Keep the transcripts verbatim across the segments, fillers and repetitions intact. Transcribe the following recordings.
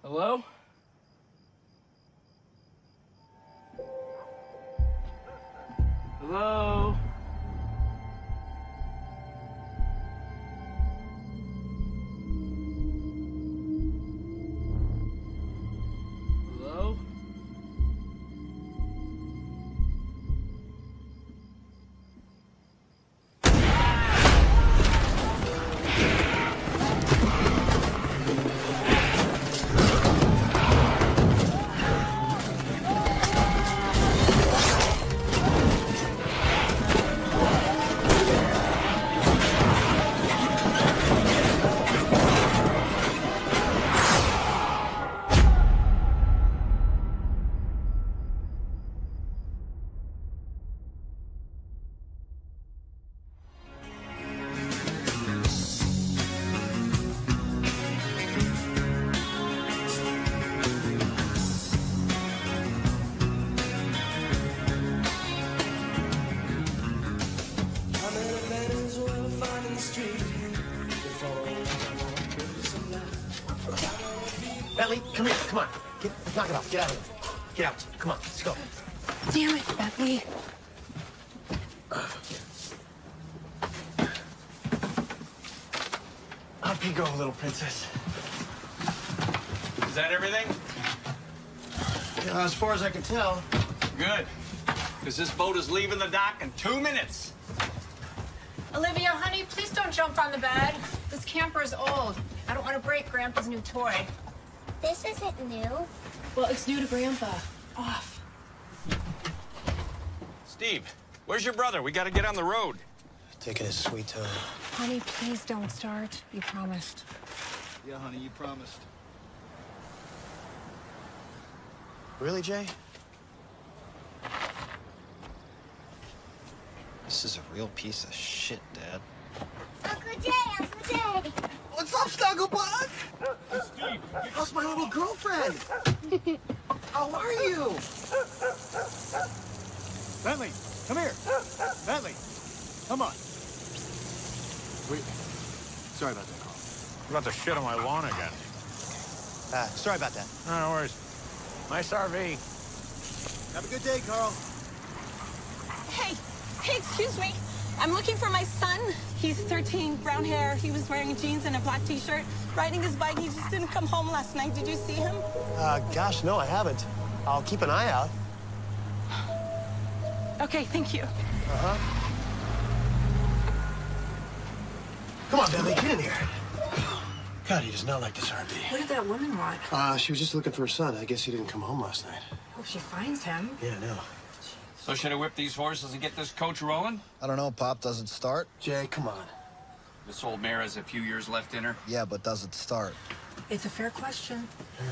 Hello? Hello? Hello? Bentley, come here, come on. Get, knock it off, get out of here. Get out, come on, let's go. Damn it, Bentley. Up you go, little princess. Is that everything? Yeah, as far as I can tell. Good. Because this boat is leaving the dock in two minutes. Olivia, honey, please don't jump on the bed. This camper is old. I don't want to break Grandpa's new toy. This isn't new. Well, it's new to Grandpa. Off. Steve, where's your brother? We got to get on the road. Taking his sweet time. Honey, please don't start. You promised. Yeah, honey, you promised. Really, Jay? This is a real piece of shit, Dad. Uncle Jay, Uncle Jay. What's up, Snugglebug? Steve, How's my little girlfriend? How are you? Bentley, come here. Bentley, come on. Wait. Sorry about that, Carl. I'm about to shit on my lawn again. Uh, sorry about that. No, no worries. Nice R V. Have a good day, Carl. Hey, hey, excuse me. I'm looking for my son. He's thirteen, brown hair. He was wearing jeans and a black t-shirt, riding his bike. He just didn't come home last night. Did you see him? Uh, gosh, no, I haven't. I'll keep an eye out. Okay, thank you. Uh-huh. Come on, Bentley, get in here. God, he does not like this R V. What did that woman want? Uh, she was just looking for her son. I guess he didn't come home last night. Hope she finds him. Yeah, I know. So should I whip these horses and get this coach rolling? I don't know, Pop. Does it start? Jay, come on. This old mare has a few years left in her. Yeah, but does it start? It's a fair question.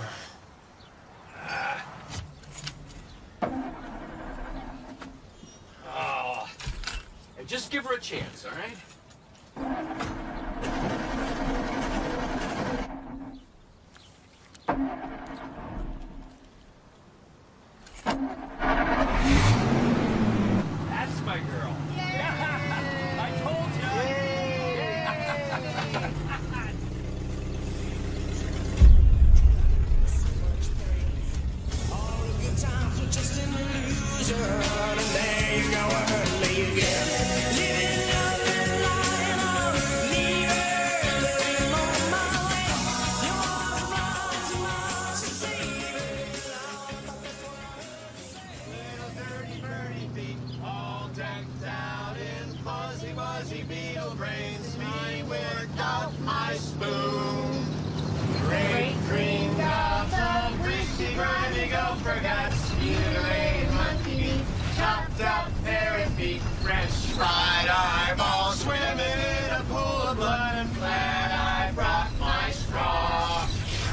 Ah. Oh. Hey, just give her a chance, all right? That's my girl. Yeah. I told you. All the good times were just an illusion, and there you go, early again. Living, loving, lying on, leaving, living on my way. You walk miles and miles to see me. Little dirty birdie feet, all decked out in fuzzy, wuzzy beetle brains. Me worked out my spoon. Great green gobs of greasy, grimy gopher guts. Mutilated monkey meat, chopped up parrot feet. French fried eyeballs swimming in a pool of blood. And glad I brought my straw.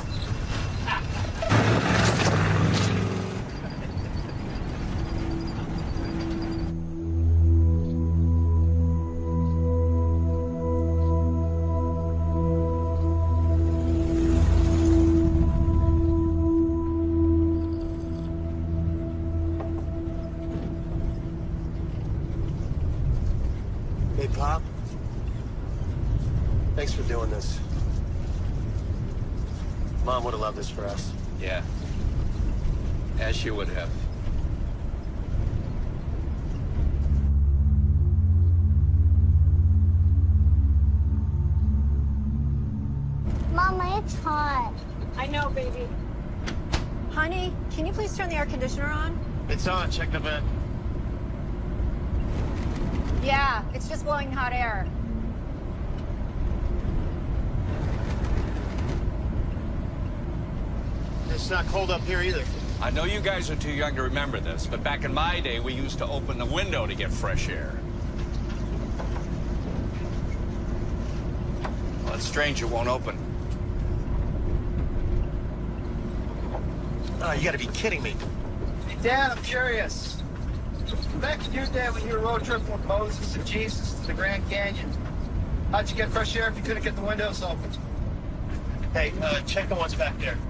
Hey, Pop. Thanks for doing this. Mom would have loved this for us. Yeah. As she would have. Mama, it's hot. I know, baby. Honey, can you please turn the air conditioner on? It's on. Check the vent. Yeah, it's just blowing hot air. It's not cold up here either. I know you guys are too young to remember this, but back in my day, we used to open the window to get fresh air. Well, it's strange it won't open. Oh, you gotta be kidding me. Hey, Dad, I'm curious. Back in your day when you were road tripping with Moses and Jesus to the Grand Canyon, how'd you get fresh air if you couldn't get the windows open? Hey, uh, check the ones back there.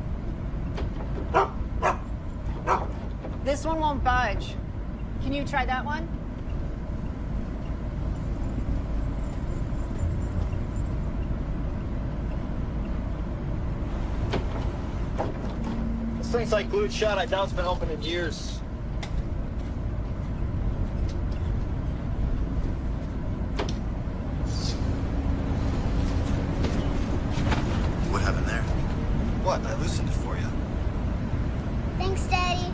This one won't budge. Can you try that one? This thing's like glued shut. I doubt it's been open in years. What happened there? What? I loosened it for you. Thanks, Daddy.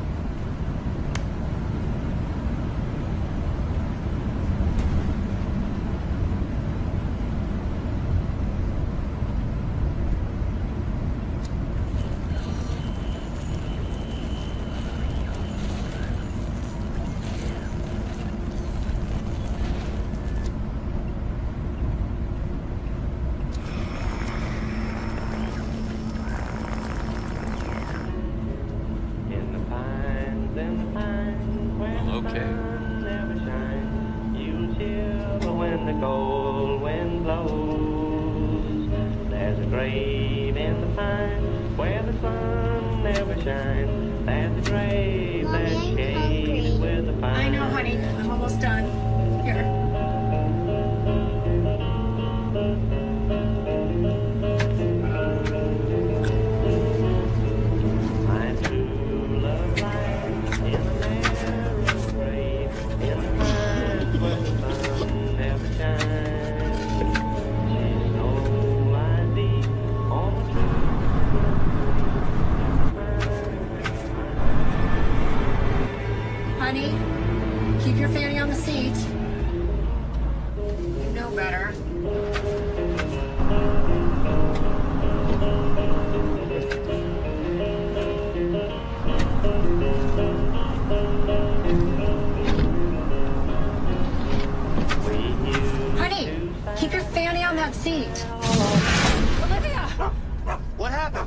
I know, honey. I'm almost done. Here. Honey, keep your fanny on the seat. You know better. Honey, keep your fanny on that seat. Olivia! What happened?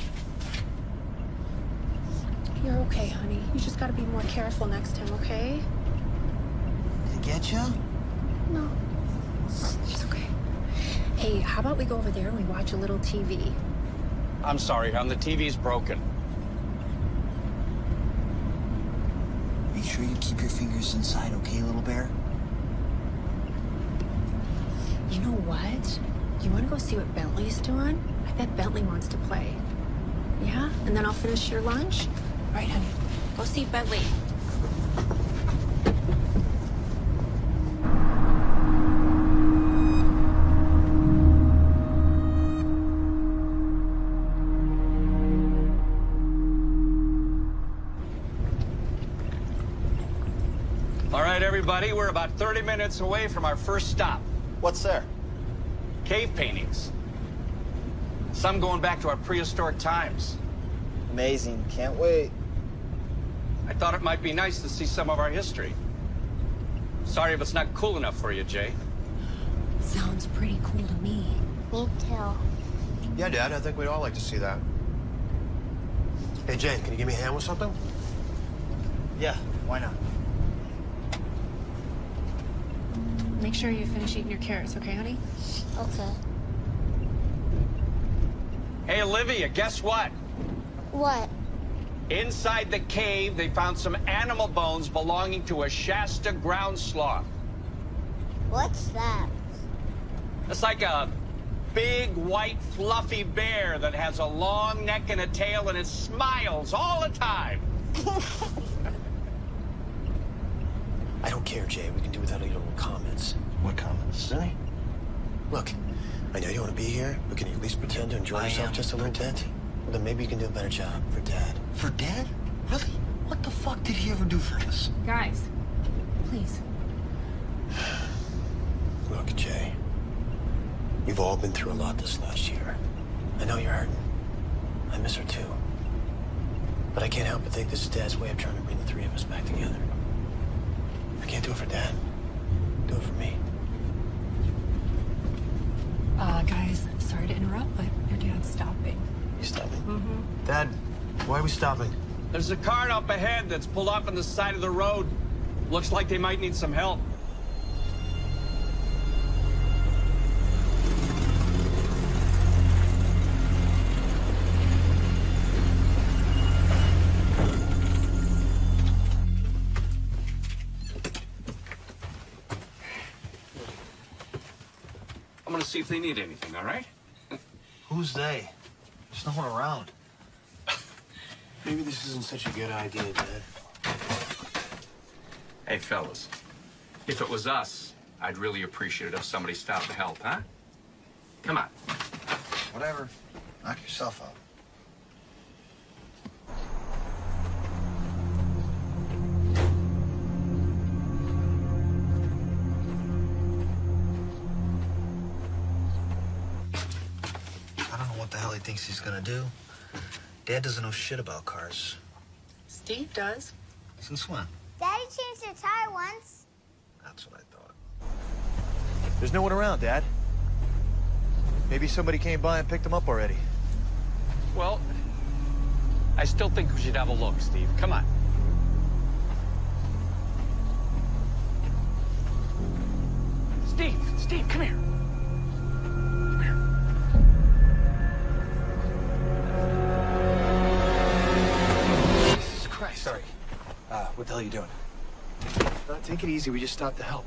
You're okay, honey. You just gotta be more careful next time, okay? Did it get you? No. She's okay. Hey, how about we go over there and we watch a little T V? I'm sorry, hon. The T V's broken. Make sure you keep your fingers inside, okay, little bear? You know what? You wanna go see what Bentley's doing? I bet Bentley wants to play. Yeah? And then I'll finish your lunch? All right, honey. Go see Bentley. All right, everybody, we're about thirty minutes away from our first stop. What's there? Cave paintings. Some going back to our prehistoric times. Amazing. Can't wait. I thought it might be nice to see some of our history. Sorry if it's not cool enough for you, Jay. Sounds pretty cool to me. Me too. Yeah, Dad, I think we'd all like to see that. Hey, Jane, can you give me a hand with something? Yeah, why not? Make sure you finish eating your carrots, okay, honey? Okay. Hey, Olivia, guess what? What? Inside the cave, they found some animal bones belonging to a Shasta ground sloth. What's that? It's like a big, white, fluffy bear that has a long neck and a tail and it smiles all the time. I don't care, Jay. We can do without your little comments. What comments? Silly? Look, I know you don't want to be here, but can you at least pretend to enjoy I yourself am just a little bit? Well, then maybe you can do a better job for Dad. For Dad? Really? What the fuck did he ever do for us? Guys, please. Look, Jay. We've all been through a lot this last year. I know you're hurting. I miss her too. But I can't help but think this is Dad's way of trying to bring the three of us back together. I can't do it for Dad. Do it for me. Uh, guys, sorry to interrupt, but your dad's stopping. You stopping? Mm-hmm. Dad, why are we stopping? There's a car up ahead that's pulled off on the side of the road. Looks like they might need some help. I'm gonna see if they need anything, all right? Who's they? There's no one around. Maybe this isn't such a good idea, Dad. Hey, fellas. If it was us, I'd really appreciate it if somebody stopped to help, huh? Come on. Whatever. Knock yourself out. I don't know what the hell he thinks he's gonna do. Dad doesn't know shit about cars. Steve does. Since when? Daddy changed their tire once. That's what I thought. There's no one around, Dad. Maybe somebody came by and picked him up already. Well, I still think we should have a look, Steve. Come on. Steve, Steve, come here. Come here. Jesus Christ. Sorry. Uh, what the hell are you doing? Uh, take it easy. We just stopped to help.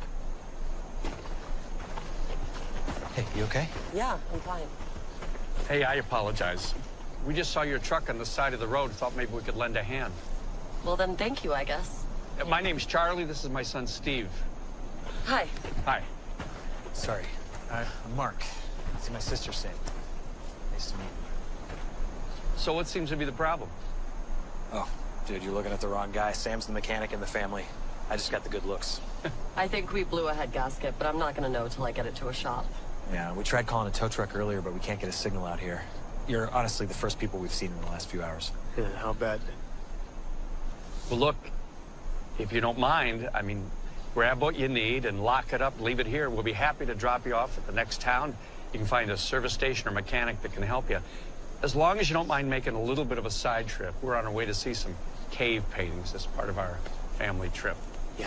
Hey, you okay? Yeah, I'm fine. Hey, I apologize. We just saw your truck on the side of the road. Thought maybe we could lend a hand. Well, then thank you, I guess. Uh, My name's Charlie. This is my son, Steve. Hi. Hi. Sorry. Uh, I'm Mark. It's my sister, Sam. Nice to meet you. So what seems to be the problem? Oh, dude, you're looking at the wrong guy. Sam's the mechanic in the family. I just got the good looks. I think we blew a head gasket, but I'm not gonna know till I get it to a shop. Yeah, we tried calling a tow truck earlier, but we can't get a signal out here. You're honestly the first people we've seen in the last few hours. Yeah, how bad? Well, look, if you don't mind, I mean, grab what you need and lock it up, leave it here. We'll be happy to drop you off at the next town. You can find a service station or mechanic that can help you. As long as you don't mind making a little bit of a side trip. We're on our way to see some cave paintings as part of our family trip. Yeah.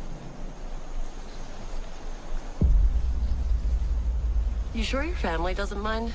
You sure your family doesn't mind?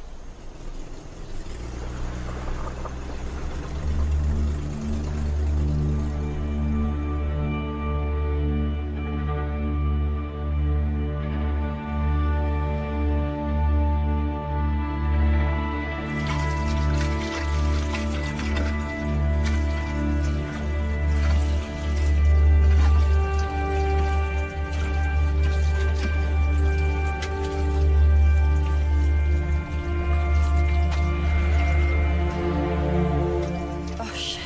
Oh, shit.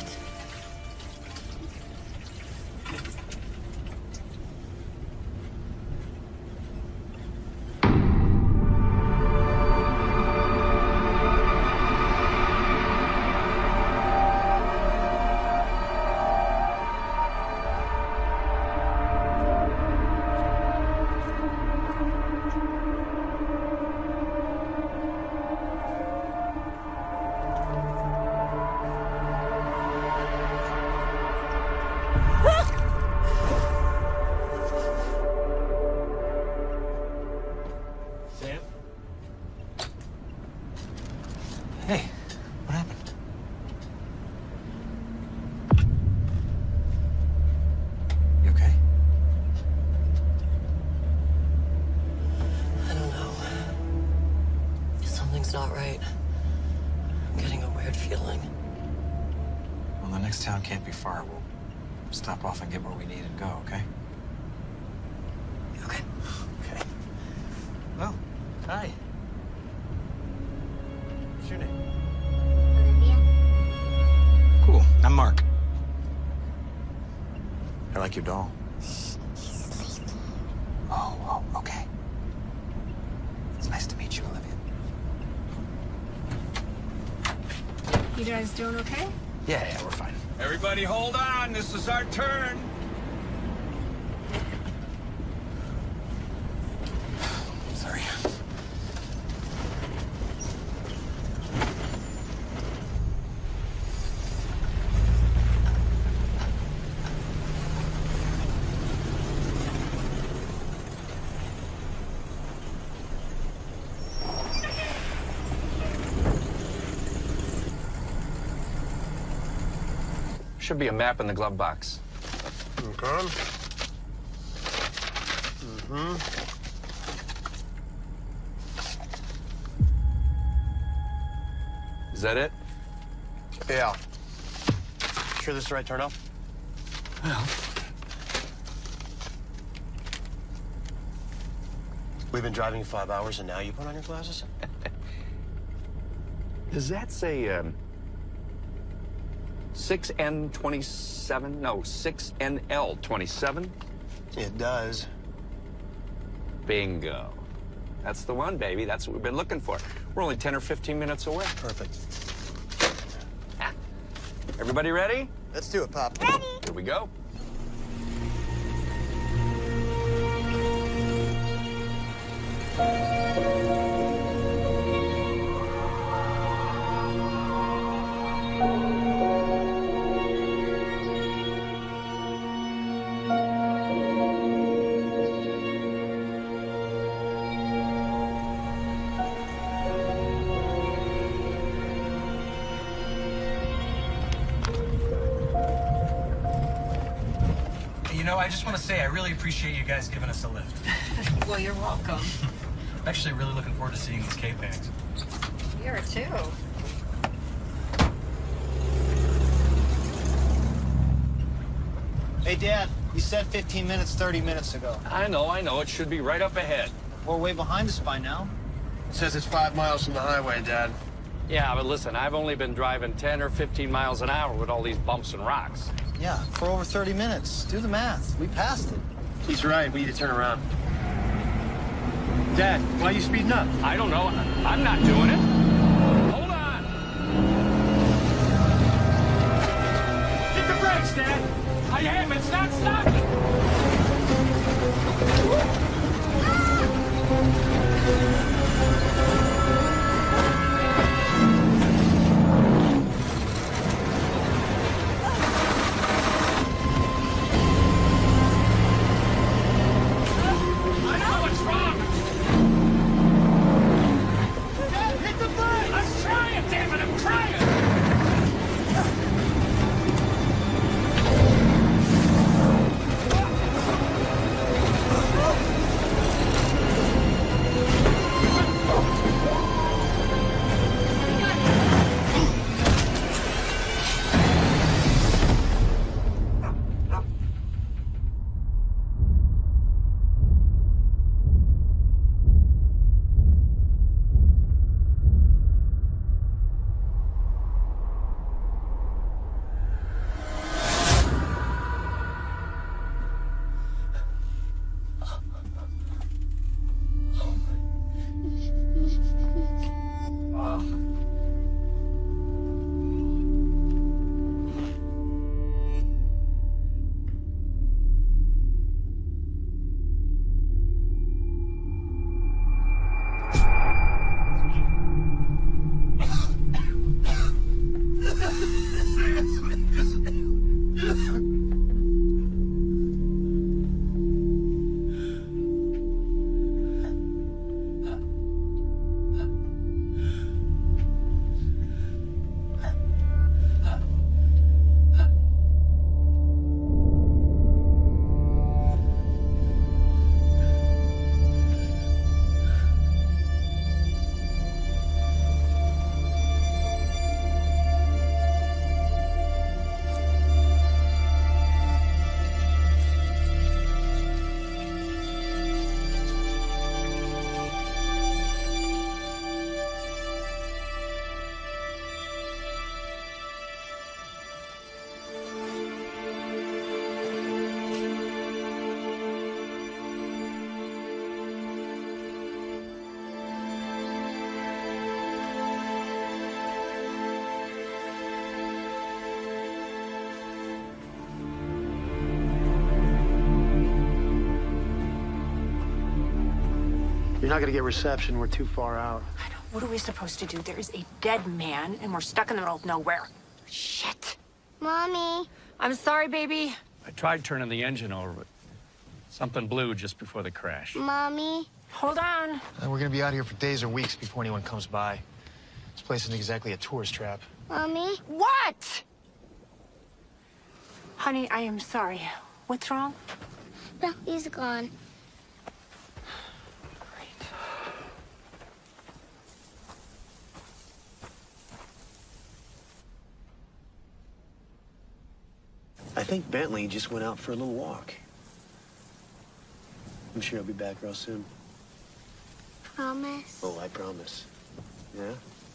Sam? Hey, what happened? You okay? I don't know. Something's not right. I'm getting a weird feeling. Well, the next town can't be far. We'll stop off and get where we need and go, okay? Okay. Okay. Well, hi. What's your name? Olivia. Cool. I'm Mark. I like your doll. Oh, oh, okay. It's nice to meet you, Olivia. You guys doing okay? Yeah, yeah, we're fine. Everybody hold on, this is our turn. Sorry. Should be a map in the glove box. Okay. Mm-hmm. Is that it? Yeah. Sure this is the right turn off? Well. We've been driving five hours and now you put on your glasses? Does that say, um, six N twenty-seven? No, six N L twenty-seven? It does. Bingo. That's the one, baby. That's what we've been looking for. We're only ten or fifteen minutes away. Perfect. Ah. Everybody ready? Let's do it, Pop. Ready? Here we go. You know, I just want to say I really appreciate you guys giving us a lift. Well, you're welcome. I'm actually really looking forward to seeing these K-Bags. You are too. Hey, Dad, you said fifteen minutes thirty minutes ago. I know, I know. It should be right up ahead. We're way behind us by now. It says it's five miles from the highway, Dad. Yeah, but listen, I've only been driving ten or fifteen miles an hour with all these bumps and rocks. Yeah, for over thirty minutes. Do the math. We passed it. He's right. We need to turn around. Dad, why are you speeding up? I don't know. I'm not doing it. Hold on. Hit the brakes, Dad. I am. It's not stopping. I know what's wrong. Dad, hit the brakes! I'm trying, damn it. I'm trying. not gonna get reception. We're too far out. I know. What are we supposed to do? There is a dead man, and we're stuck in the middle of nowhere. Shit. Mommy. I'm sorry, baby. I tried turning the engine over, but something blew just before the crash. Mommy. Hold on. And we're gonna be out here for days or weeks before anyone comes by. This place isn't exactly a tourist trap. Mommy. What? Honey, I am sorry. What's wrong? No, he's gone. I think Bentley just went out for a little walk. I'm sure he'll be back real soon. Promise? Oh, I promise. Yeah?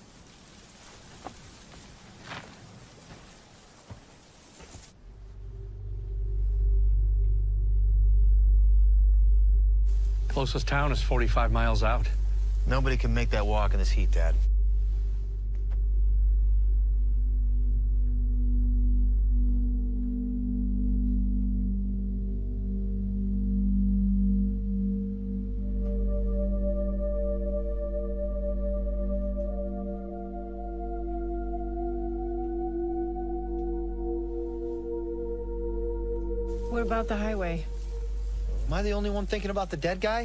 Closest town is forty-five miles out. Nobody can make that walk in this heat, Dad. What about the highway? Am I the only one thinking about the dead guy?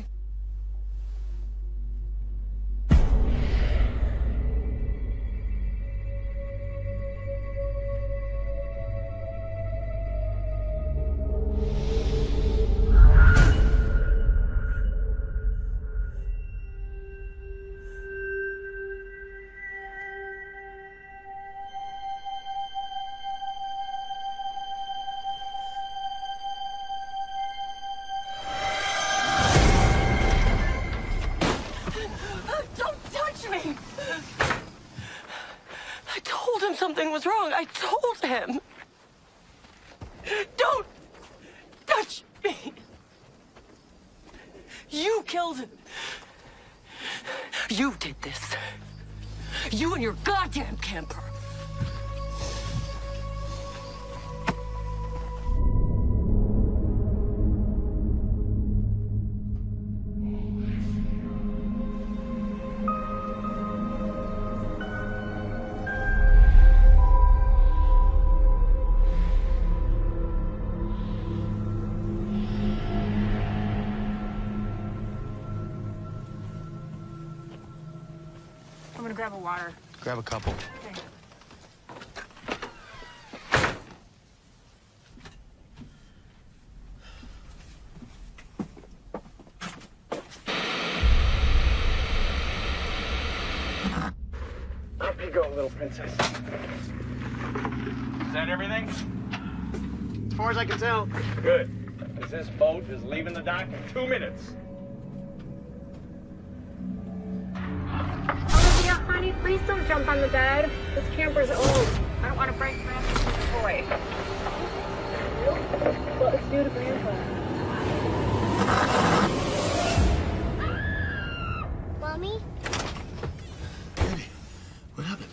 Something was wrong. I told him. Don't touch me. You killed him. You did this. You and your goddamn camper. I'm gonna grab a water. Grab a couple. Okay. Up you go, little princess. Is that everything? As far as I can tell. Good. Because this boat is leaving the dock in two minutes. Olivia, honey, please don't jump on the bed. This camper's old. I don't want to break Grandpa's toy. Well, it's due to Grandpa. Mommy? Baby, what happened?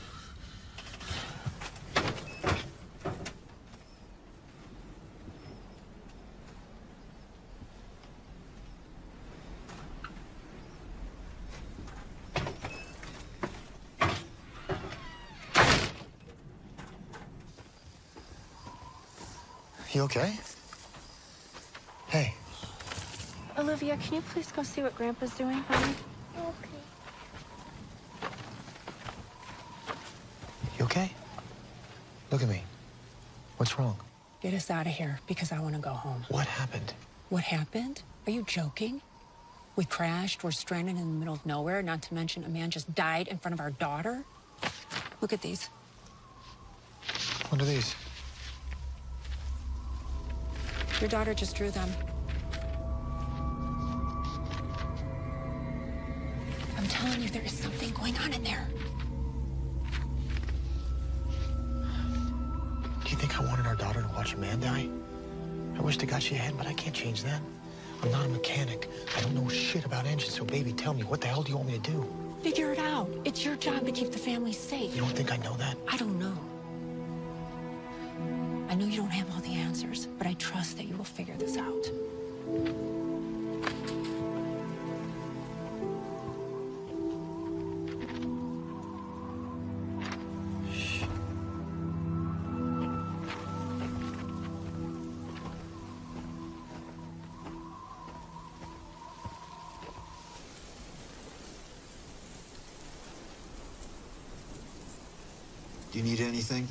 You okay? Hey. Olivia, can you please go see what Grandpa's doing, honey? Okay. You okay? Look at me. What's wrong? Get us out of here, because I want to go home. What happened? What happened? Are you joking? We crashed, we're stranded in the middle of nowhere, not to mention a man just died in front of our daughter. Look at these. What are these? Your daughter just drew them. I'm telling you, there is something going on in there. Do you think I wanted our daughter to watch a man die? I wish to God she had, but I can't change that. I'm not a mechanic. I don't know shit about engines, so baby, tell me, what the hell do you want me to do? Figure it out. It's your job to keep the family safe. You don't think I know that? I don't know. I know you don't have all the answers, but I trust that you will figure this out. Do you need anything?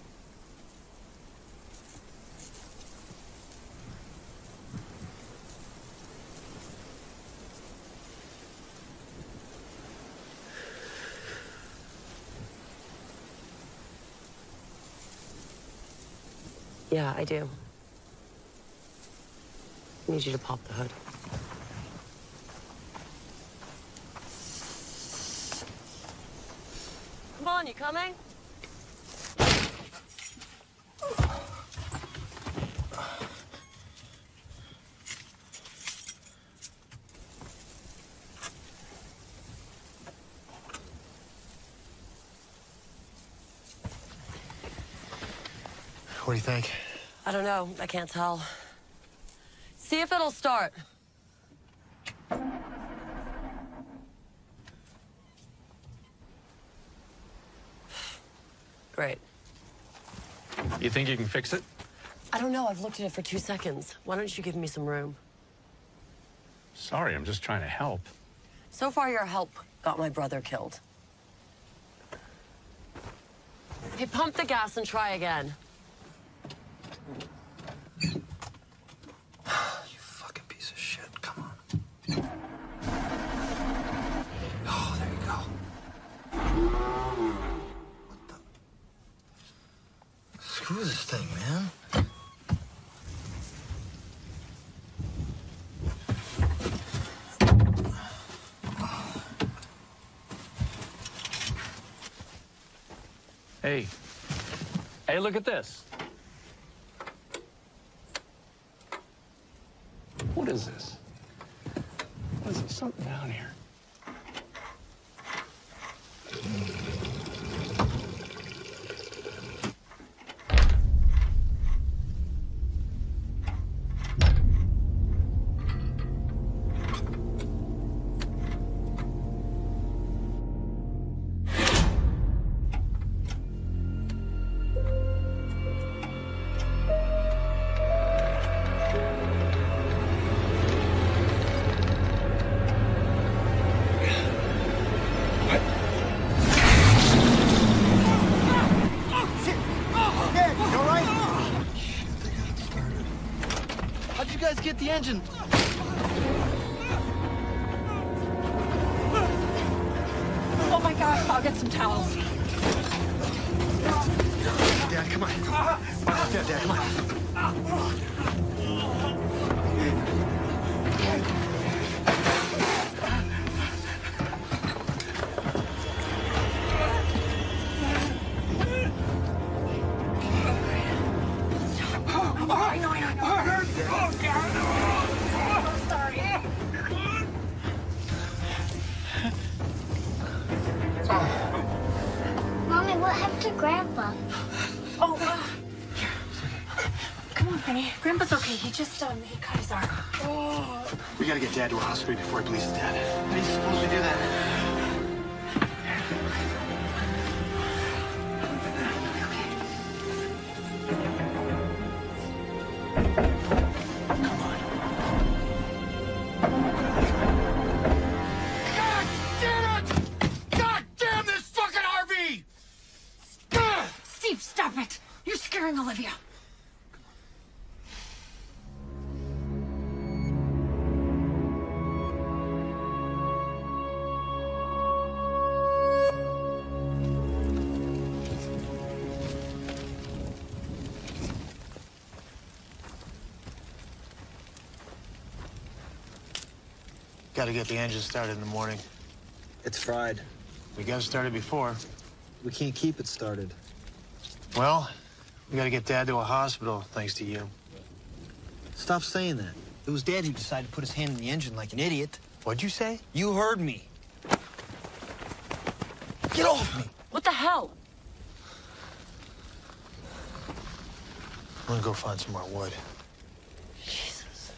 Yeah, I do. I need you to pop the hood. Come on, you coming? What do you think? I don't know. I can't tell. See if it'll start. Great. You think you can fix it? I don't know. I've looked at it for two seconds. Why don't you give me some room? Sorry, I'm just trying to help. So far, your help got my brother killed. Hey, pump the gas and try again. You fucking piece of shit. Come on. Oh, there you go. What the? Screw this thing, man. Hey. Hey, look at this. What is this? What is this? Something down here. How'd you guys get the engine? Oh my God, I'll get some towels. Dad, come on. Dad, Dad, come on. I know, I know, I know. Oh, God. I'm sorry. Mommy, what happened to Grandpa? Oh, uh, here. Come on, Penny. Grandpa's okay. He just, um, he cut his arm. Oh. We gotta get Dad to a hospital before he bleeds to death. How are you supposed to do that? Steve, stop it. You're scaring Olivia. Gotta get the engine started in the morning. It's fried. We got it started before. We can't keep it started. Well, we gotta get Dad to a hospital, thanks to you. Stop saying that. It was Dad who decided to put his hand in the engine like an idiot. What'd you say? You heard me. Get off me! What the hell? I'm gonna go find some more wood. Jesus.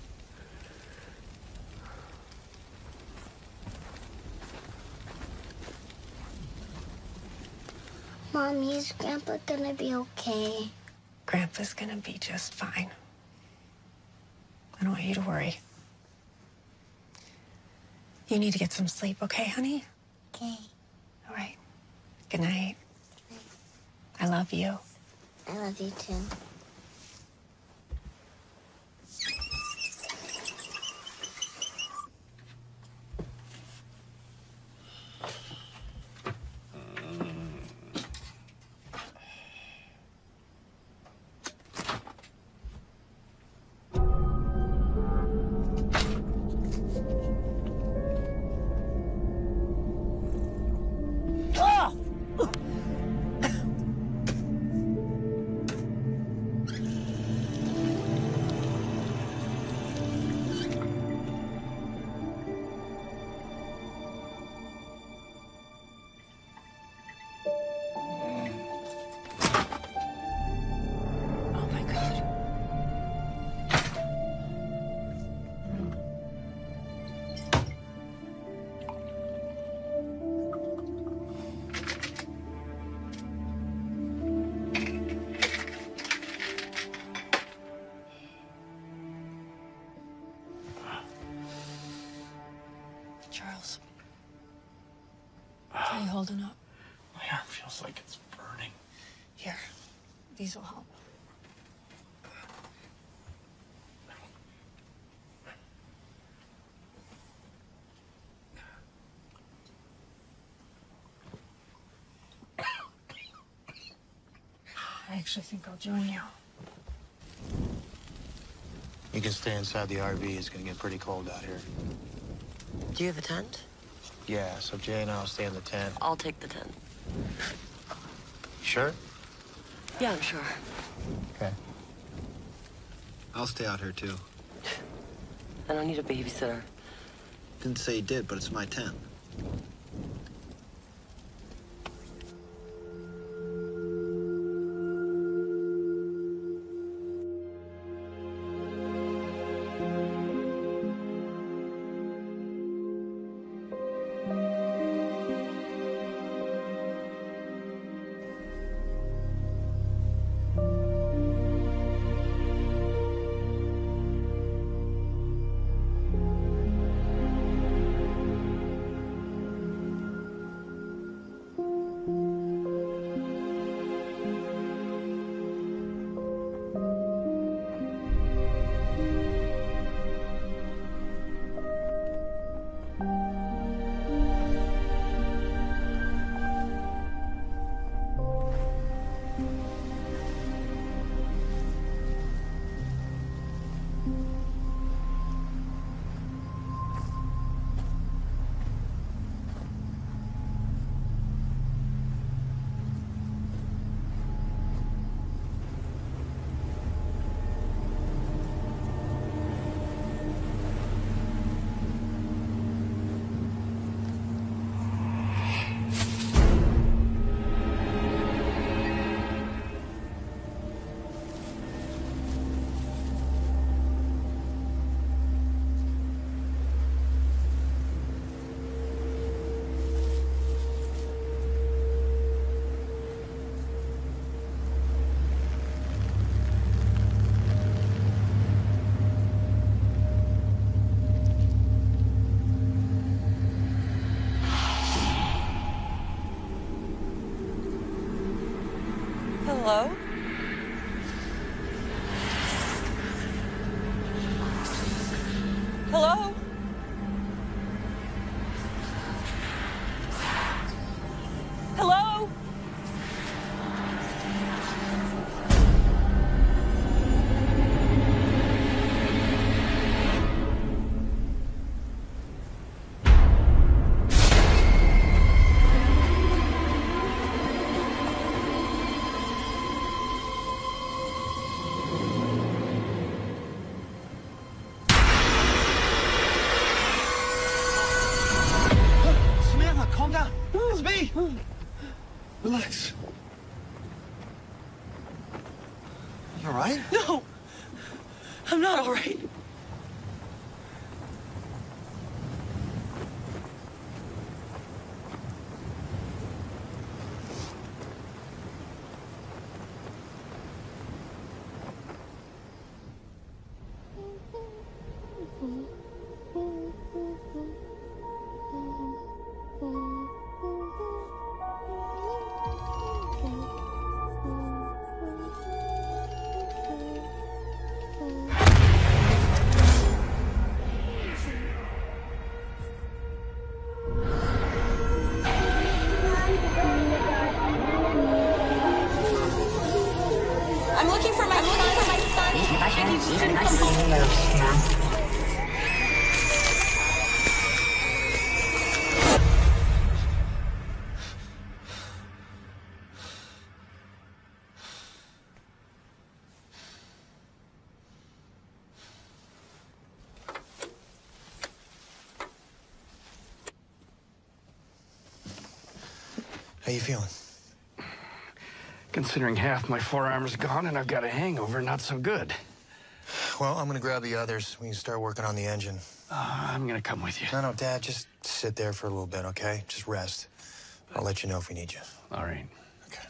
Mommy, is Grandpa gonna be okay? Grandpa's gonna be just fine. I don't want you to worry. You need to get some sleep, okay, honey? Okay. All right. Good night. love you. I love you too. Charles. How are you holding up? My arm feels like it's burning. Here, these will help. I actually think I'll join you. You can stay inside the R V. It's gonna get pretty cold out here. Do you have a tent? Yeah, so Jay and I'll stay in the tent. I'll take the tent. Sure? Yeah, I'm sure. Okay. I'll stay out here, too. I don't need a babysitter. Didn't say you did, but it's my tent. Hello? Hello? Hello? Calm down. It's me. Relax. You all right? No. I'm not all right. bike. He just didn't come home. How you feeling? Considering half my forearm's gone and I've got a hangover, not so good. Well, I'm gonna grab the others. We can start working on the engine. Uh, I'm gonna come with you. No, no, Dad, just sit there for a little bit, okay? Just rest. I'll let you know if we need you. All right. Okay.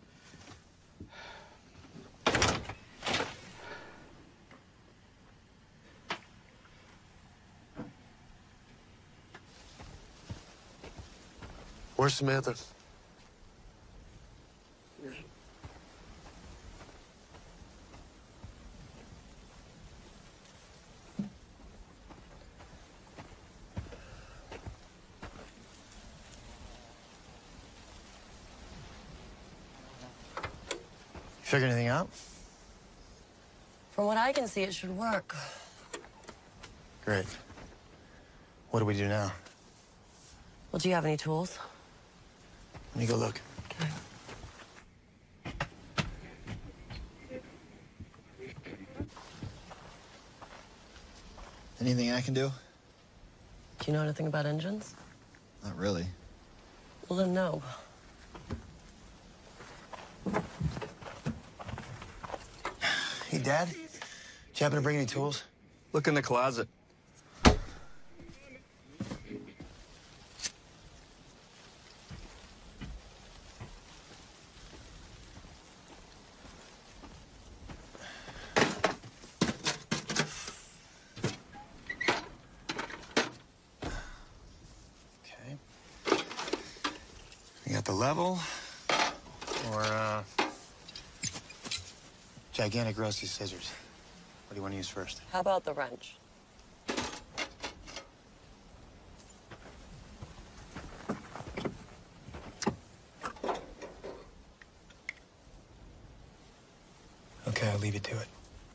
Where's Samantha? Figure anything out? From what I can see, it should work. Great. What do we do now? Well, do you have any tools? Let me go look. Okay. Anything I can do? Do you know anything about engines? Not really. Well, then no. Hey, Dad, did you happen to bring any tools? Look in the closet. Okay. We got the level, or, uh, gigantic rusty scissors. What do you want to use first? How about the wrench? Okay, I'll leave you to it.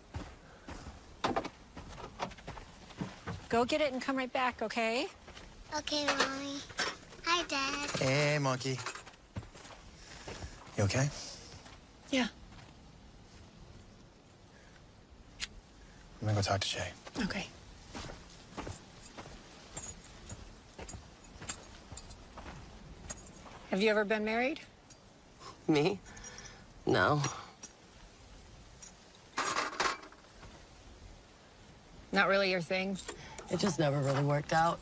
Go get it and come right back, okay? Okay, Mommy. Hi, Dad. Hey, monkey. You okay? Yeah. I'm gonna go talk to Jay. Okay. Have you ever been married? Me? No. Not really your thing? It just never really worked out.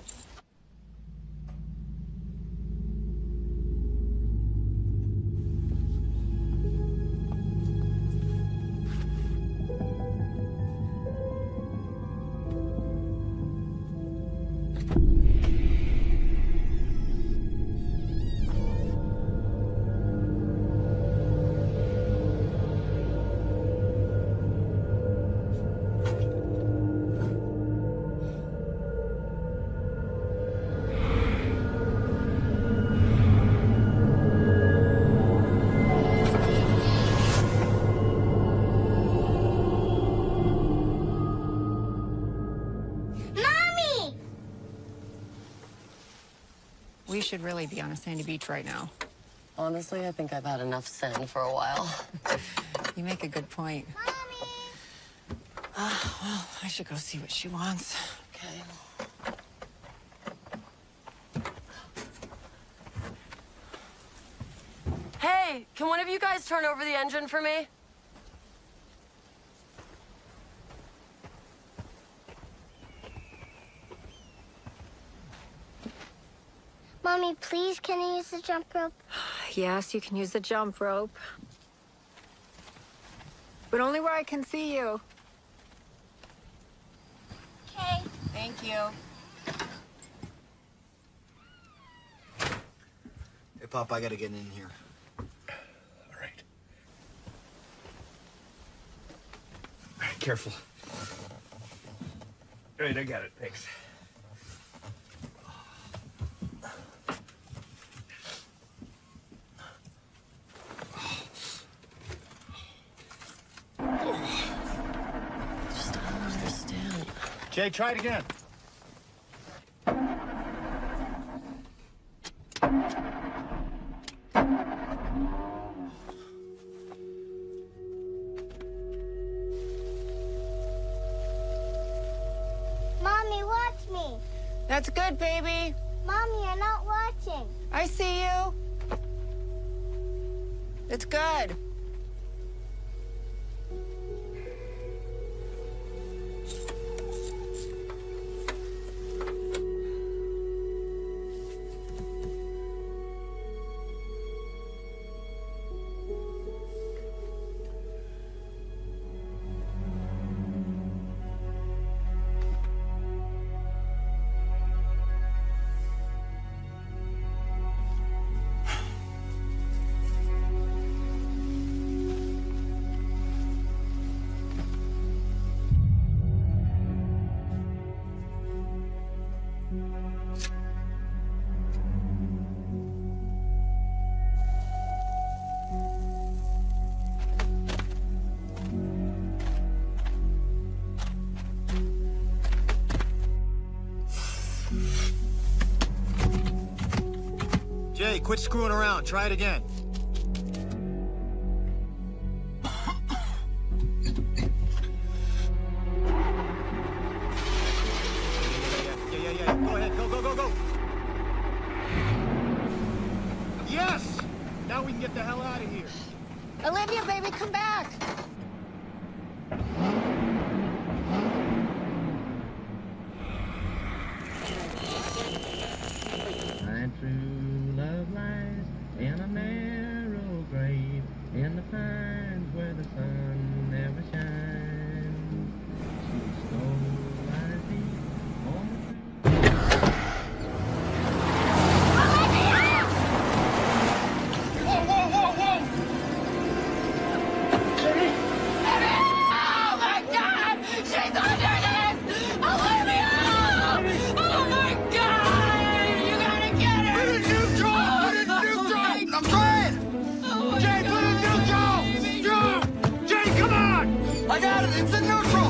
We should really be on a sandy beach right now. Honestly, I think I've had enough sand for a while. You make a good point. Mommy! Uh, well, I should go see what she wants. Okay. Hey, can one of you guys turn over the engine for me? Mommy, please, can I use the jump rope? Yes, you can use the jump rope. But only where I can see you. Okay. Thank you. Hey, Pop, I gotta get in here. All right. All right, careful. All right, I got it. Thanks. Jay, try it again. Mommy, watch me. That's good, baby. Mommy, you're not watching. I see you. It's good. Jay, quit screwing around. Try it again. Yeah, yeah, yeah. Go ahead. Go, go, go, go. Yes! Now we can get the hell out of here. Olivia, baby, come back. My true love lies in a narrow grave, in the pines where the sun never shines. She stole my feet on the Whoa, whoa, whoa, whoa! Jimmy! Oh my God! She's under this! Olivia! Oh my God! You gotta get her! Put it neutral! Put it neutral! I'm trying! Jay, put it neutral! Joe! Jay, come on! I got it! It's in neutral!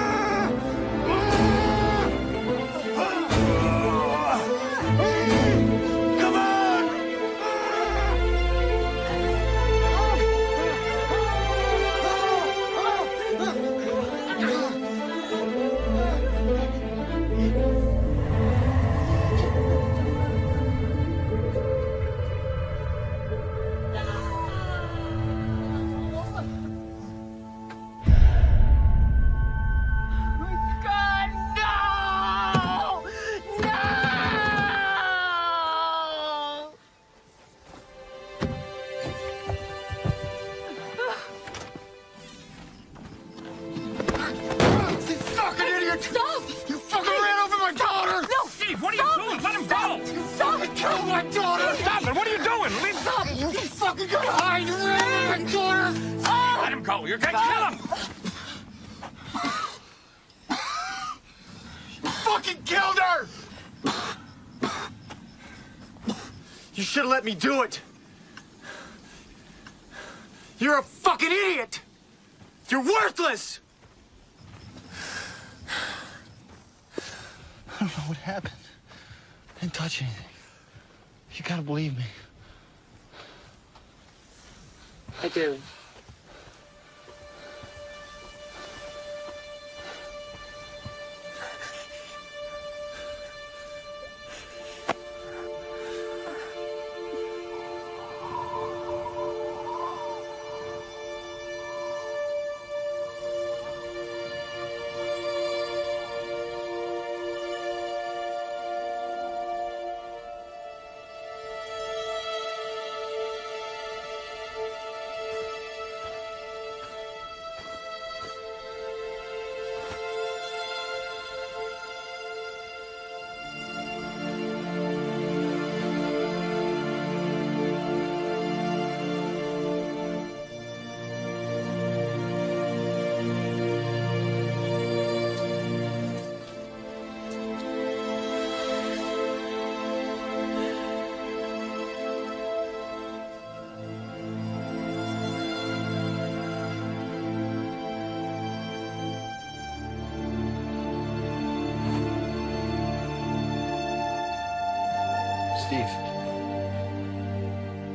Come on! God, no! No! You fucking idiot! Stop! You fucking ran over my daughter! No! Steve, what are Stop! you doing? Let him go! Stop! You killed my daughter! Stop it! What are you doing? Leave Stop! You fucking got high! You ran over my daughter! Let him go! You're gonna kill him! You fucking killed her! You should have let me do it. You're a fucking idiot. You're worthless. I don't know what happened. I didn't touch anything. You gotta believe me. I do.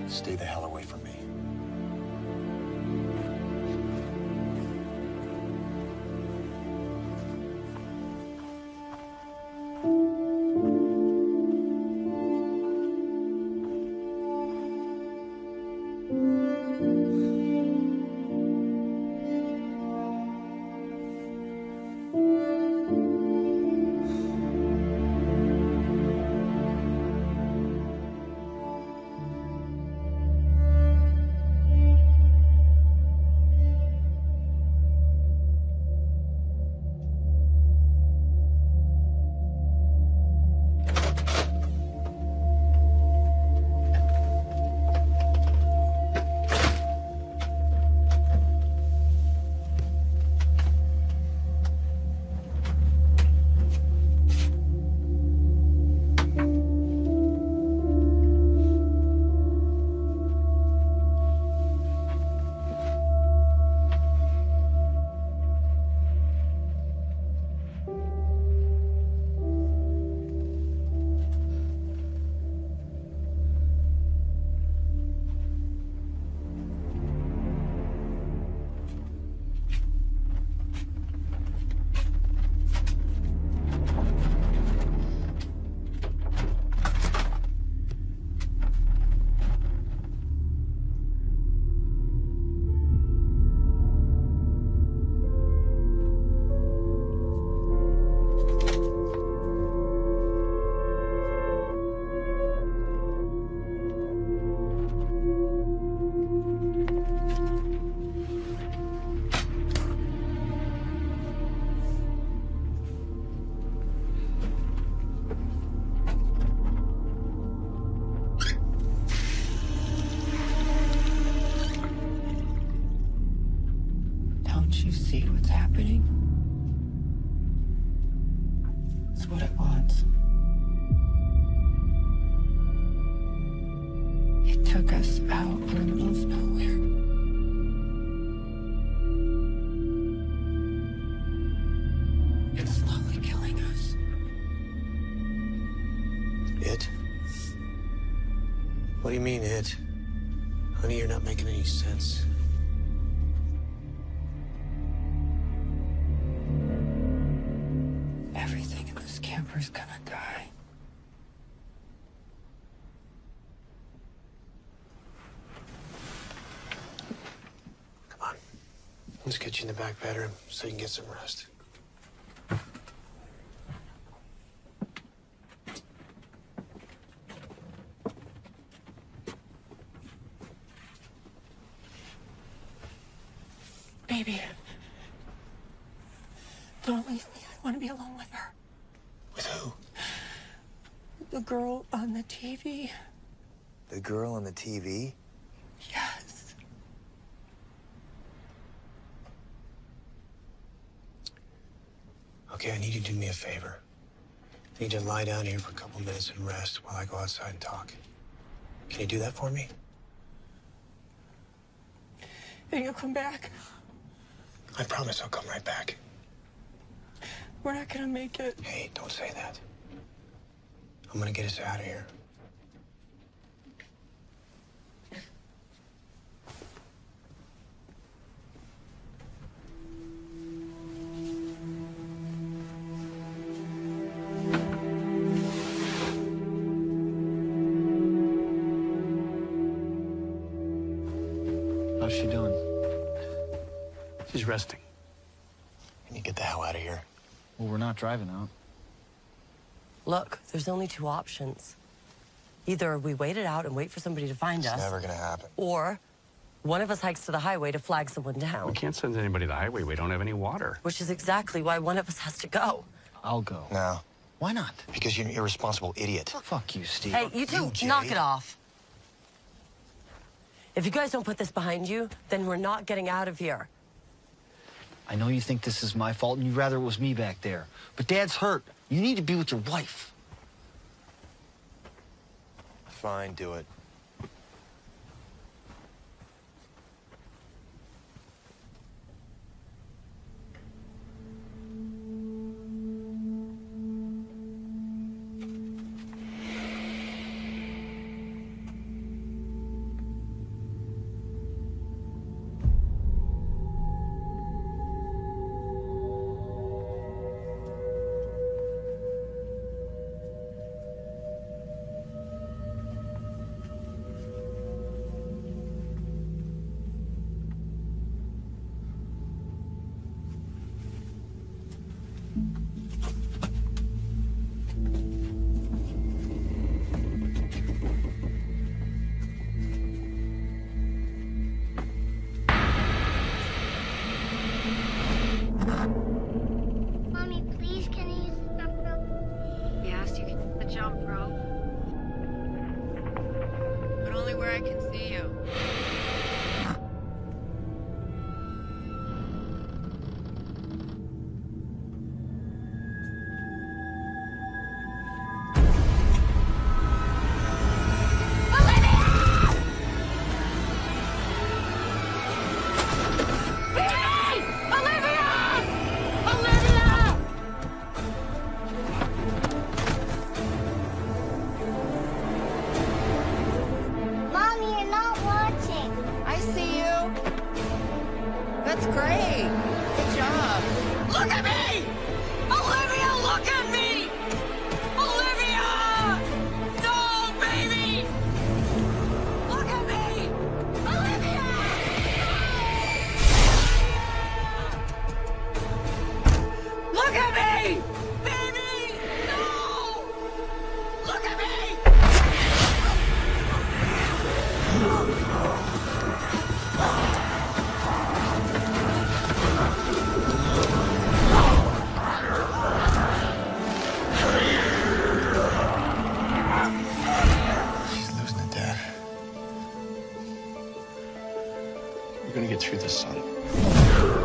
Stay the hell away from me. Don't you see what's happening? It's what it wants. It took us out in the middle of nowhere. It's slowly killing us. It? What do you mean, it? Honey, you're not making any sense. Everything in this camper's gonna die. Come on. Let's get you in the back bedroom so you can get some rest. Baby, don't leave me. I want to be alone with her. With who? The girl on the T V. The girl on the T V? Yes. Okay, I need you to do me a favor. I need you to lie down here for a couple minutes and rest while I go outside and talk. Can you do that for me? And you'll come back. I promise I'll come right back. We're not gonna make it. Hey, don't say that. I'm gonna get us out of here. How's she doing? She's resting. Can you get the hell out of here? Well, we're not driving out. Look, there's only two options. Either we wait it out and wait for somebody to find It's us. never gonna happen. Or one of us hikes to the highway to flag someone down. We can't send anybody to the highway. We don't have any water. Which is exactly why one of us has to go. I'll go. No. Why not? Because you're an irresponsible idiot. Fuck you, Steve. Hey, you two, Jay. knock it off. If you guys don't put this behind you, then we're not getting out of here. I know you think this is my fault and you'd rather it was me back there. But Dad's hurt. You need to be with your wife. Fine, do it. I can see you. Mommy, you're not watching. I see you. That's great. Good job. Look at me! Olivia, look at me! Olivia! No, baby! Look at me! Olivia! Look at me! Baby! No! Look at me! She's losing it, Dad. We're gonna get through this, son.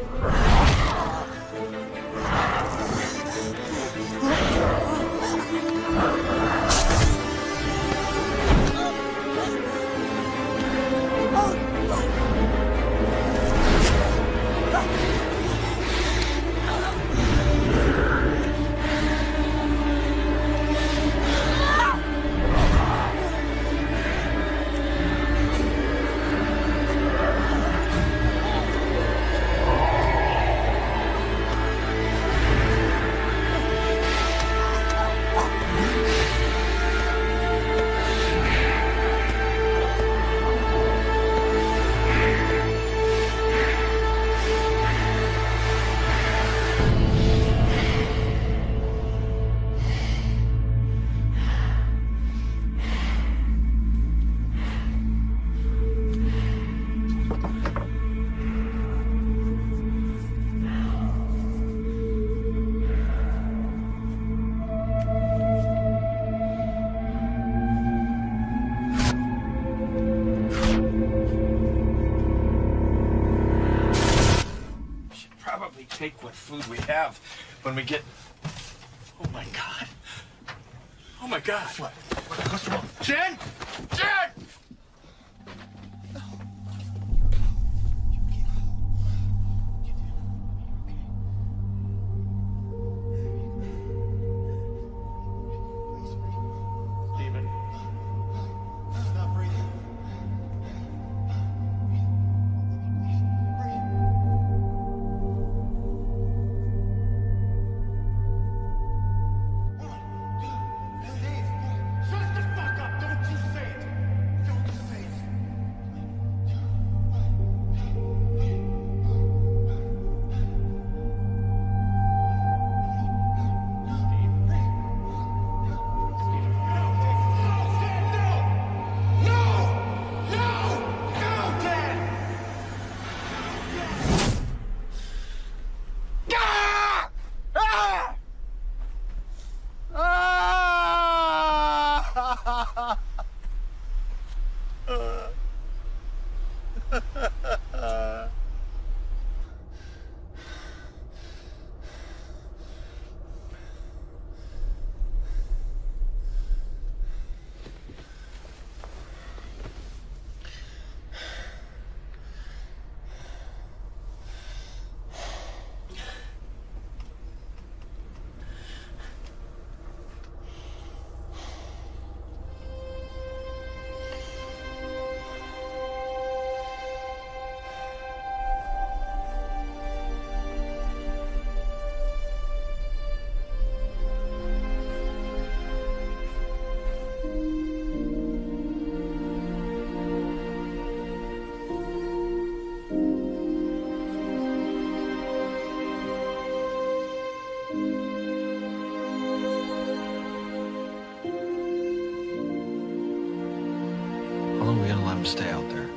Should probably take what food we have when we get. Oh my God. Oh my God. What? What's wrong? Jen! Jen! Steven. Stop breathing. How long are we gonna let him stay out there?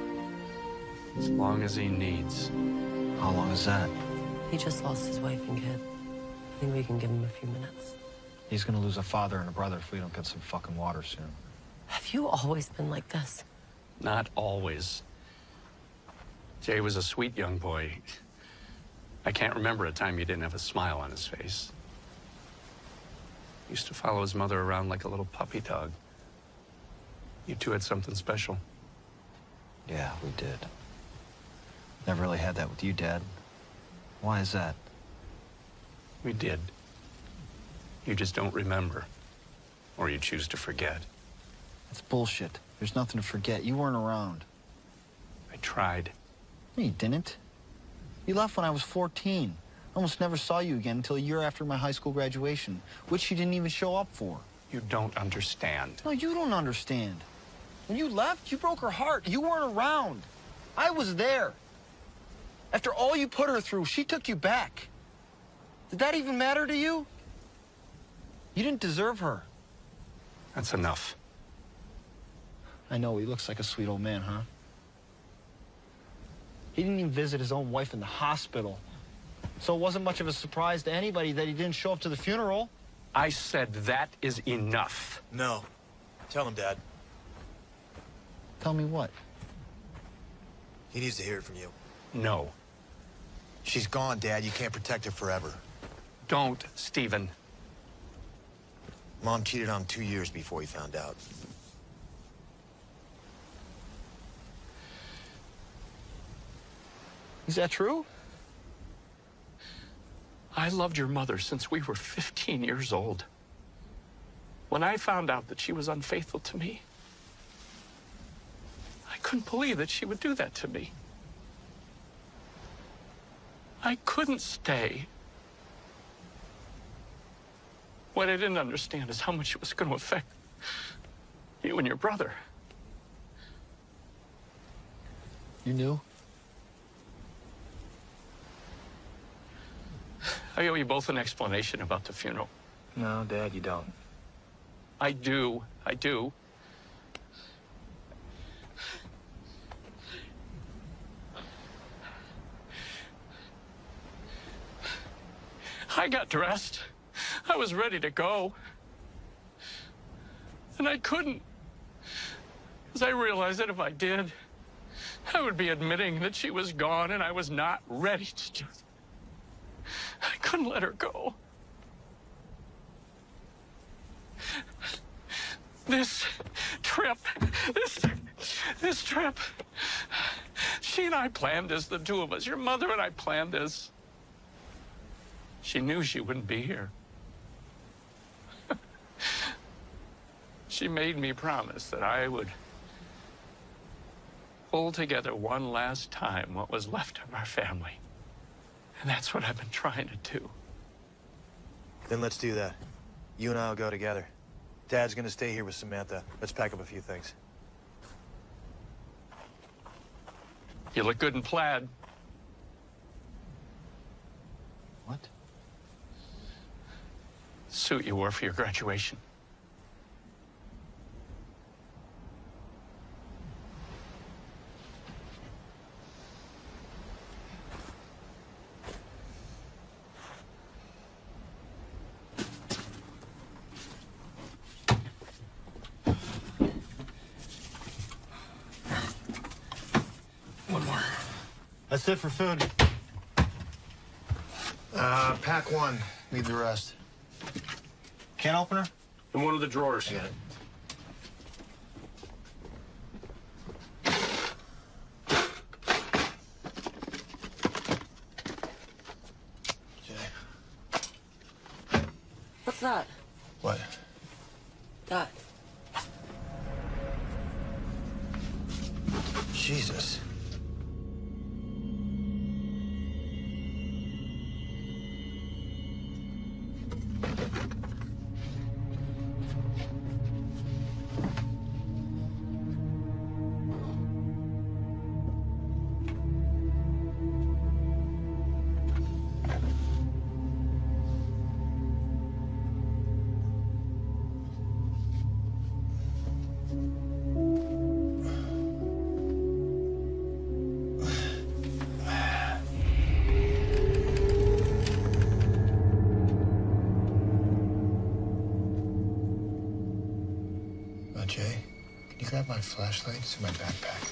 As long as he needs. How long is that? He just lost his wife and kid. I think we can give him a few minutes. He's gonna lose a father and a brother if we don't get some fucking water soon. Have you always been like this? Not always. Jay was a sweet young boy. I can't remember a time he didn't have a smile on his face. He used to follow his mother around like a little puppy dog. You two had something special. Yeah, we did. Never really had that with you, Dad. Why is that? We did. You just don't remember. Or you choose to forget. That's bullshit. There's nothing to forget. You weren't around. I tried. No, you didn't. You left when I was fourteen. I almost never saw you again until a year after my high school graduation, which you didn't even show up for. You don't understand. No, you don't understand. When you left, you broke her heart. You weren't around. I was there. After all you put her through, she took you back. Did that even matter to you? You didn't deserve her. That's enough. I know, he looks like a sweet old man, huh? He didn't even visit his own wife in the hospital. So it wasn't much of a surprise to anybody that he didn't show up to the funeral. I said that is enough. No. Tell him, Dad. Tell me what? He needs to hear it from you. No. She's gone, Dad. You can't protect her forever. Don't, Stephen. Mom cheated on him two years before he found out. Is that true? I loved your mother since we were fifteen years old. When I found out that she was unfaithful to me, I couldn't believe that she would do that to me. I couldn't stay. What I didn't understand is how much it was going to affect you and your brother. You knew? I owe you both an explanation about the funeral. No, Dad, you don't. I do. I do. I got dressed. I was ready to go. And I couldn't. Because I realized that if I did, I would be admitting that she was gone and I was not ready to do that. I couldn't let her go. This trip, this, this trip, she and I planned this, the two of us. Your mother and I planned this. She knew she wouldn't be here. She made me promise that I would pull together one last time what was left of our family. And that's what I've been trying to do. Then let's do that. You and I will go together. Dad's gonna stay here with Samantha. Let's pack up a few things. You look good in plaid. What? Suit you wore for your graduation. One more. That's it for food. Uh, pack one. Leave the rest. Can opener? In one of the drawers. I got it. What's that? What? That. Jesus. you grab my flashlight? It's in my backpack.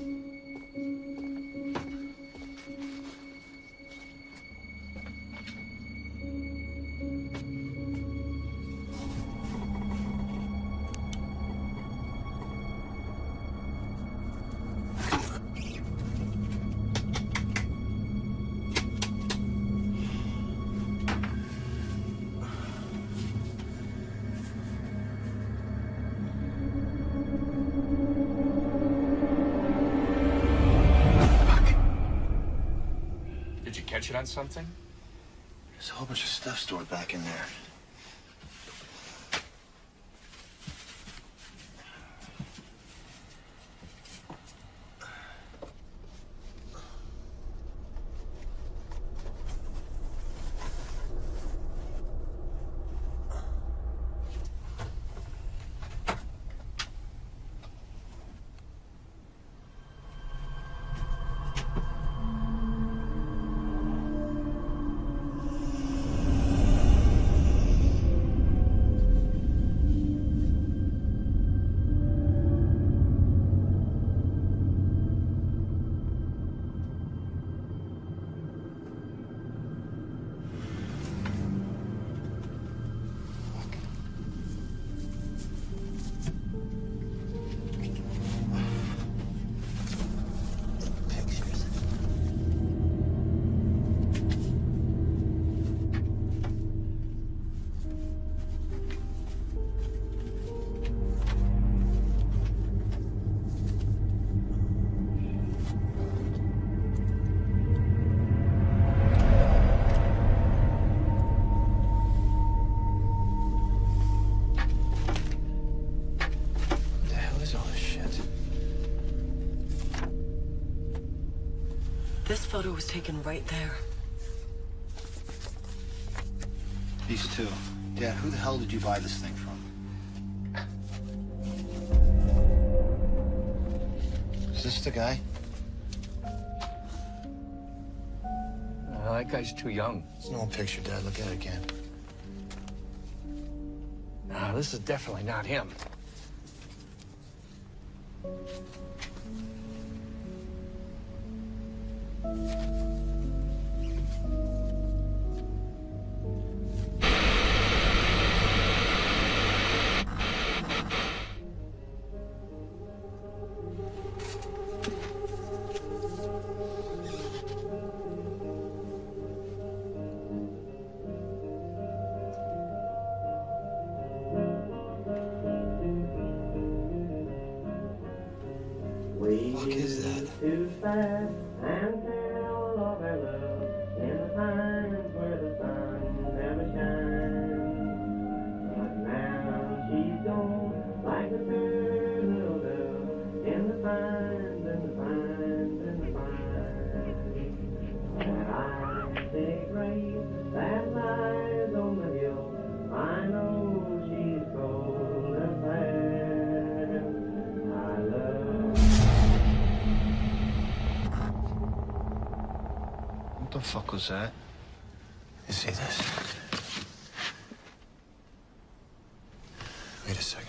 Did you catch it on something? There's a whole bunch of stuff stored back in there. This photo was taken right there. These two. Dad, who the hell did you buy this thing from? Is this the guy? Uh, that guy's too young. It's an old picture, Dad. Look at it again. No, this is definitely not him. What the fuck is that? To stand and tell of our love in the times where the sun never shines. But now she's gone like a good little dove in the pines, in the pines, in the pines. That icy grace that lies on the hill, I know she's cold and fair. I love. What the fuck was that? You see this? Wait a second.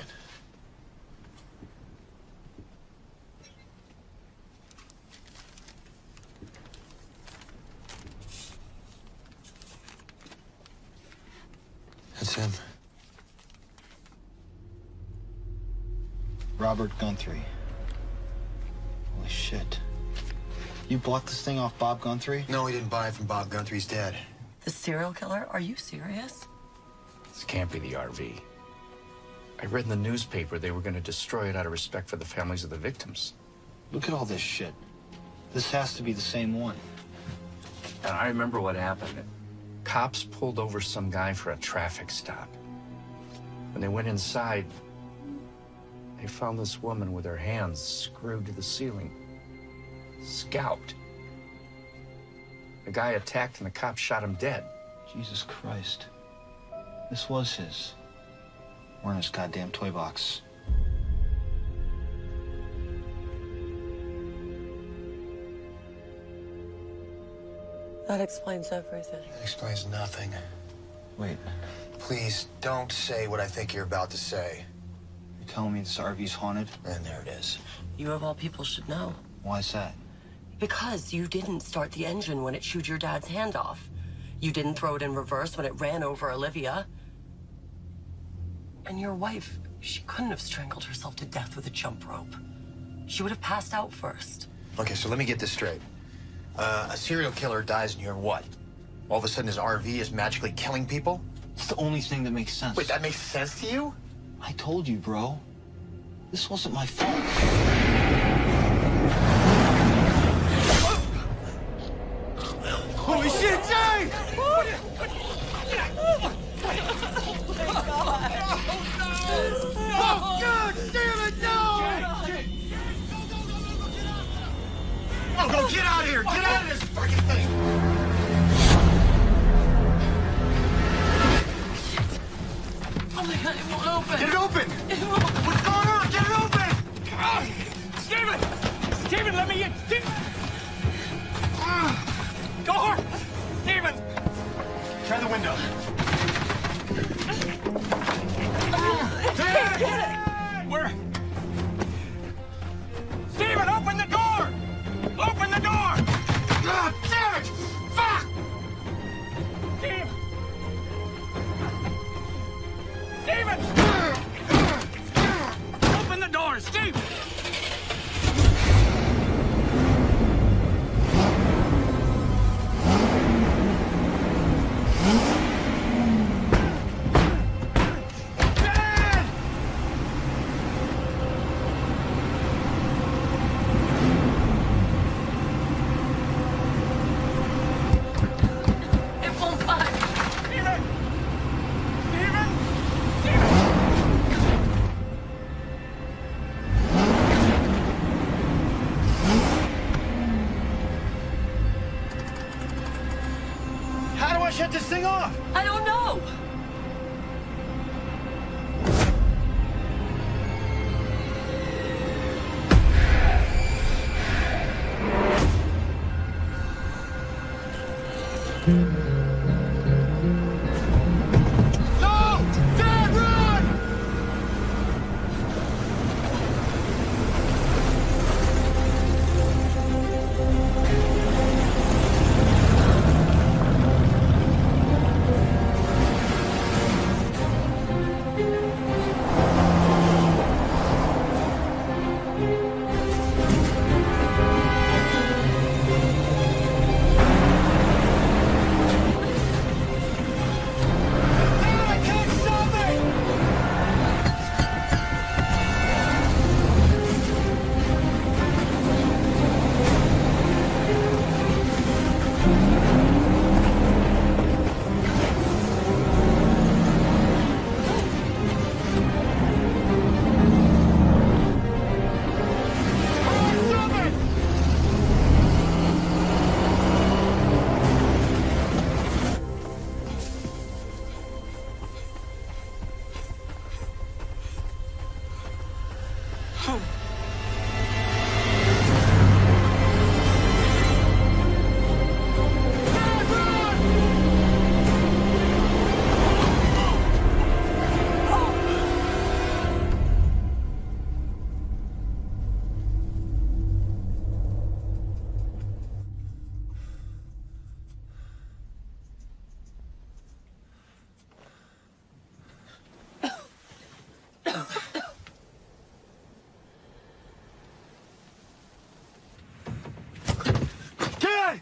That's him. Robert Guthrie. Holy shit. You bought this thing off Bob Guthrie? No, he didn't buy it from Bob Guthrie's dad. The serial killer? Are you serious? This can't be the R V. I read in the newspaper they were going to destroy it out of respect for the families of the victims. Look at all this shit. This has to be the same one. And I remember what happened. Cops pulled over some guy for a traffic stop. When they went inside, they found this woman with her hands screwed to the ceiling, scalped. The guy attacked and the cop shot him dead. Jesus Christ. This was his. We're in his goddamn toy box. That explains everything. That explains nothing. Wait. Please, don't say what I think you're about to say. You telling me this R V's haunted? And there it is. You of all people should know. Why is that? Because you didn't start the engine when it chewed your dad's hand off. You didn't throw it in reverse when it ran over Olivia. And your wife, she couldn't have strangled herself to death with a jump rope. She would have passed out first. Okay, so let me get this straight. Uh, a serial killer dies and you're what? All of a sudden his R V is magically killing people? It's the only thing that makes sense. Wait, that makes sense to you? I told you, bro. This wasn't my fault. Holy shit, Jay! Oh, God damn it, no! Oh, go get out of here! Get out of this fucking thing! Oh my God, it won't open. Get it open! It won't. What's going on? Get it open! Ah, Steven! Steven, let me in! Steven! Door! Steven! Try the window. Dad! Where? Steven, open the door! Open the door! Ah, damn it! Fuck! Steve! Steven! Open the door, Steve! It won't budge. Steven! Steven! Steven! How do I shut this thing off? I don't know. No! Dad, run! Dad, I can't stop it! Stop it! Dad!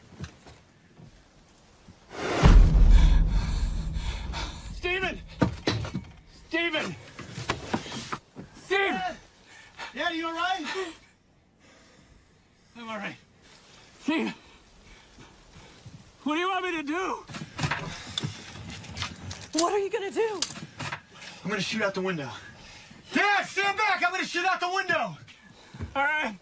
Steven! Steven! Steve! Dad, are you all right? I'm all right. Steve! What do you want me to do? What are you gonna do? I'm gonna shoot out the window. Dad, stand back! I'm gonna shoot out the window! All right.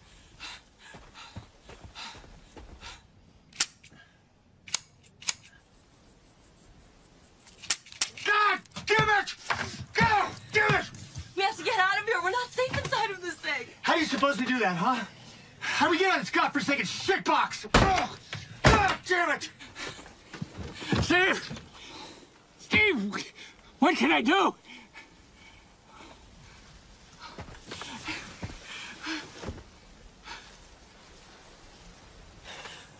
God damn it! God damn it! We have to get out of here. We're not safe inside of this thing. How are you supposed to do that, huh? How do we get out of this godforsaken shitbox? Oh, God damn it! Steve! Steve! What can I do?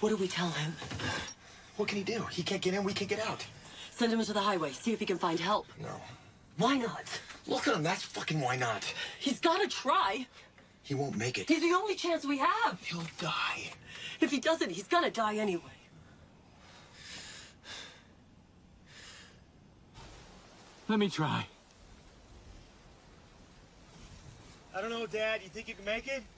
What do we tell him? What can he do? He can't get in, we can't get out. Send him to the highway. See if he can find help. No. Why not? Look at him, that's fucking why not. He's gotta try. He won't make it. He's the only chance we have. He'll die. If he doesn't, he's gonna die anyway. Let me try. I don't know, Dad. You think you can make it?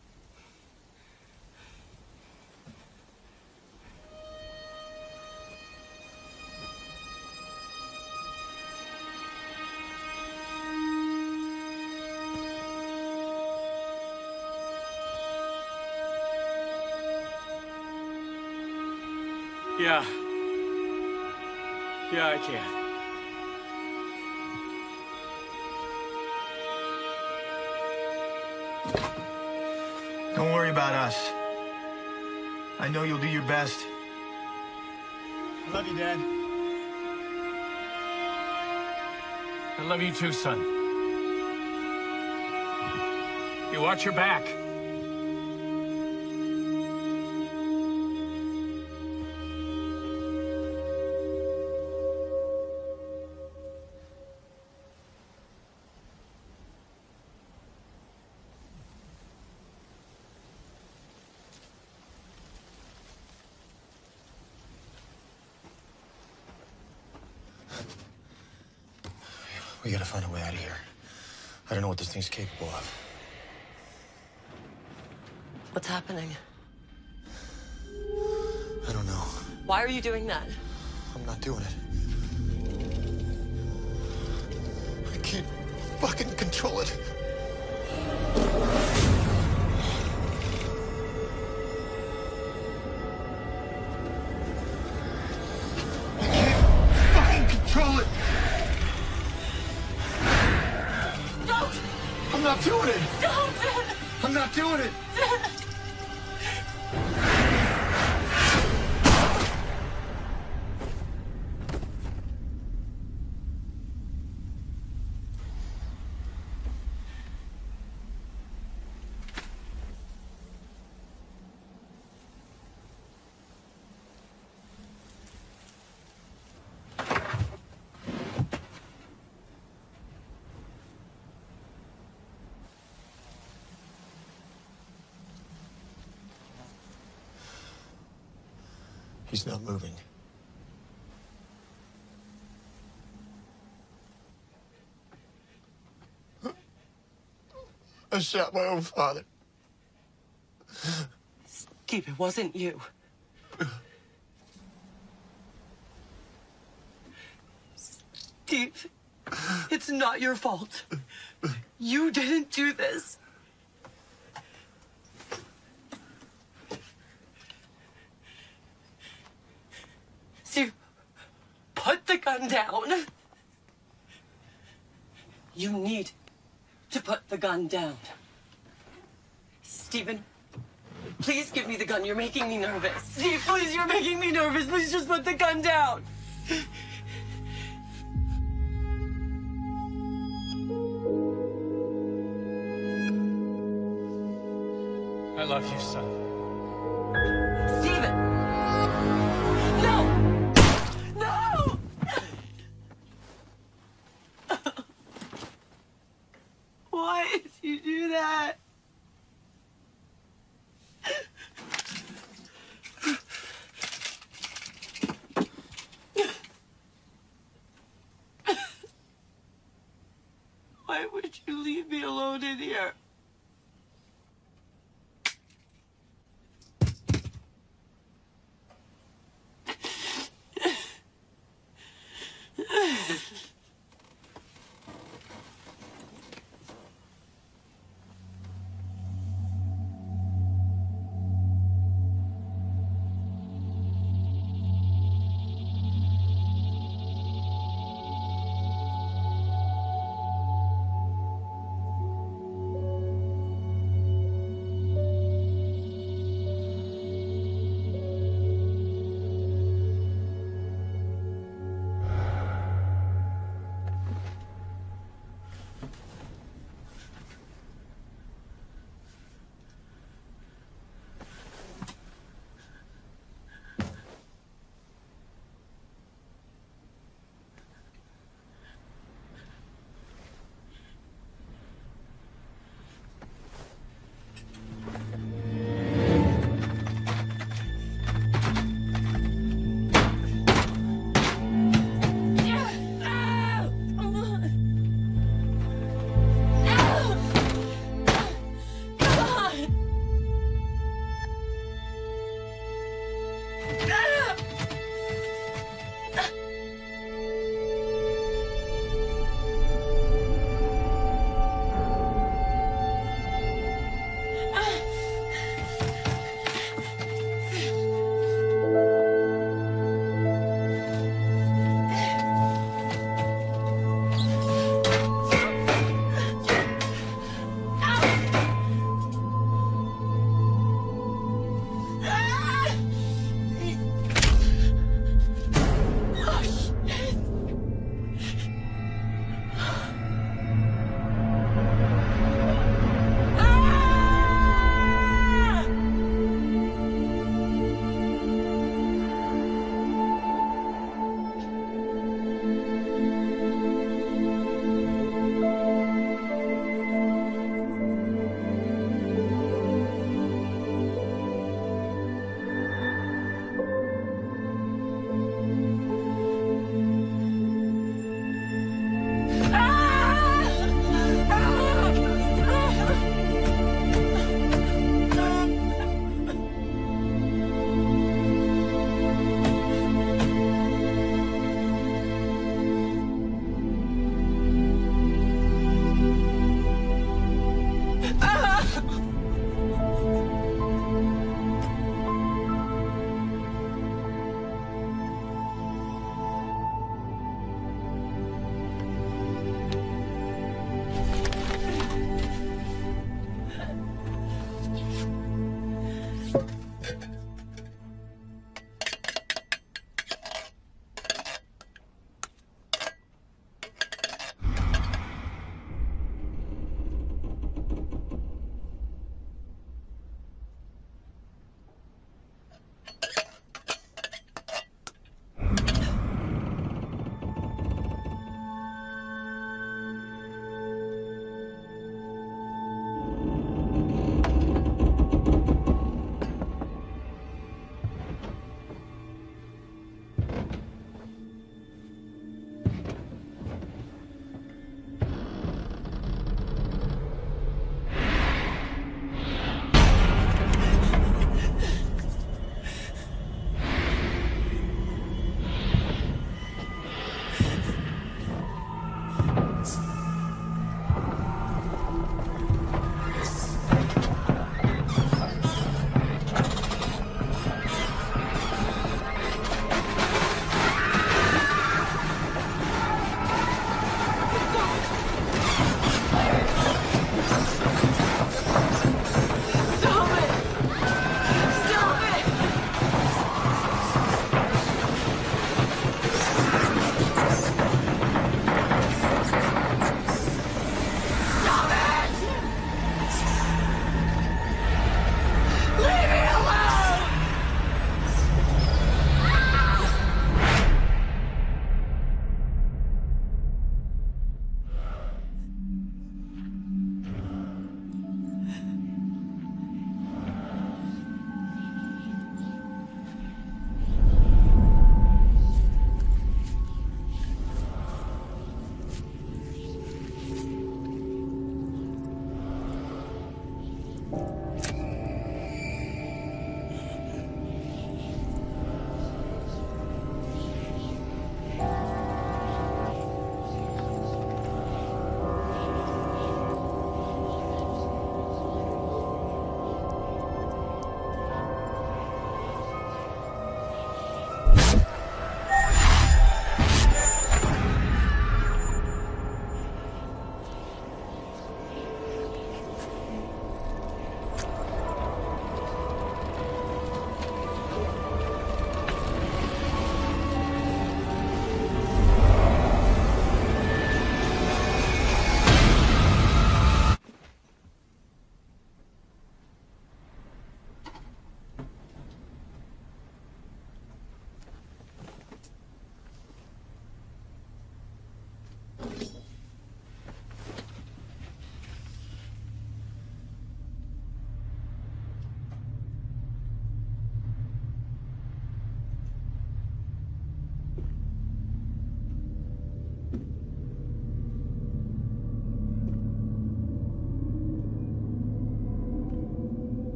Yeah. Yeah, I can. Don't worry about us. I know you'll do your best. I love you, Dad. I love you too, son. You watch your back. We gotta find a way out of here. I don't know what this thing's capable of. What's happening? I don't know. Why are you doing that? I'm not doing it. I can't fucking control it. I can't fucking control it. Don't! I'm not doing it. Don't! I'm not doing it. He's not moving. I shot my own father. Steve, it wasn't you. Steve, it's not your fault. You didn't do this. Steve, put the gun down. You need to put the gun down. Stephen, please give me the gun. You're making me nervous. Steve, please, you're making me nervous. Please just put the gun down. I love you, son. Stephen! No! No! Why did you do that? Why would you leave me alone in here?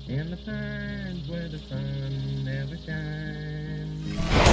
in the pines where the sun never shines.